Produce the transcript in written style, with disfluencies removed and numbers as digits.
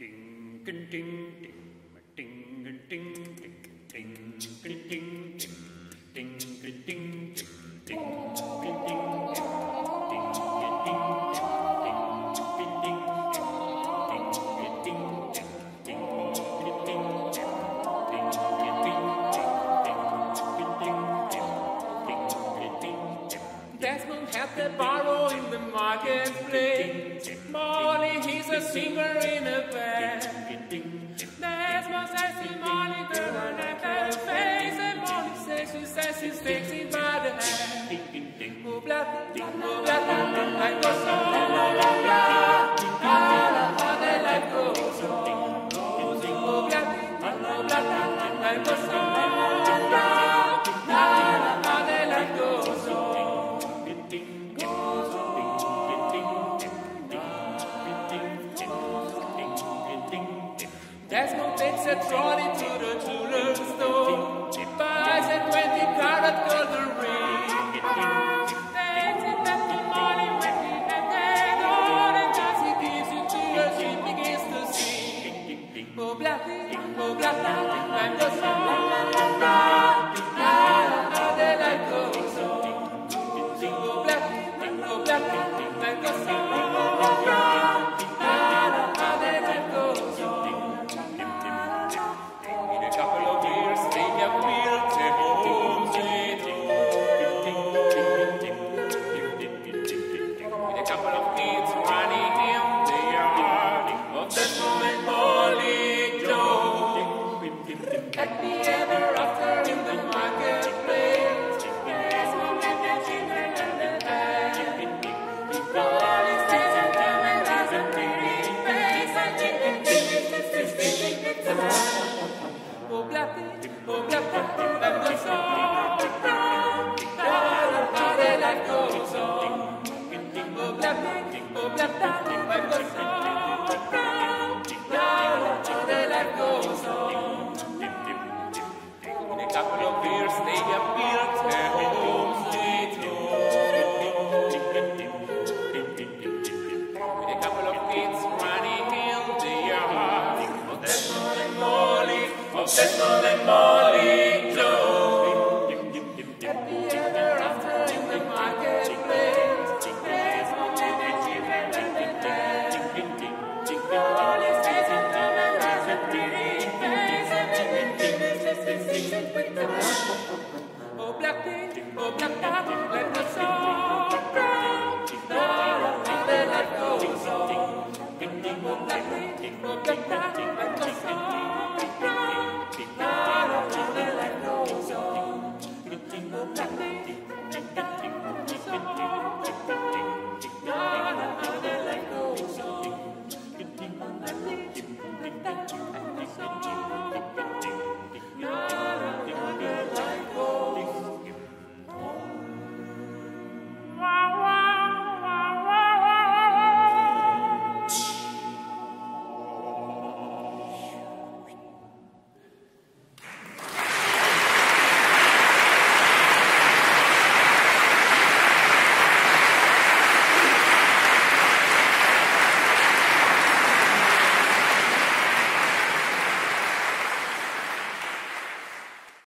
Desmond had the barrow in the marketplace. Molly, he's a singer in a band. Desmond says to Molly, girl, I like her face. And Molly says she takes it by the hand. Oh, blah, blah, blah, blah, life goes on. How the life goes on. Oh, blah, blah, blah, life goes on. How the life goes on. Desmond takes a trolley to the jeweler's store. She buys a 20-carat golden ring. Takes it back to Molly when he had that on, and as he gives it to her, she begins to sing. Oh, blah, oh, blah, blah, life goes on. How the life goes on. Oh, blah, oh, blah, life goes on. How the life goes on. In a couple of years, they have built a home sweet home. With a couple of kids running in the yard of Desmond and Molly Joe. Happy ever after in the marketplace. Desmond and the children and the hand. Molly stays at home and has a pretty face. I think it's oh, blah, life goes on. How the life goes on. Oh, blah, life goes on. How the life goes on. In a couple of years, they have built a home sweet home. With a couple of kids running in the yard of Desmond and Molly, of Desmond and Molly Joe. Happy ever after in the marketplace. Desmond and the children and the dad. Molly stays at home and has a pretty face. And then fix it with the oh, black, life goes on. How the life goes on. Oh, black, life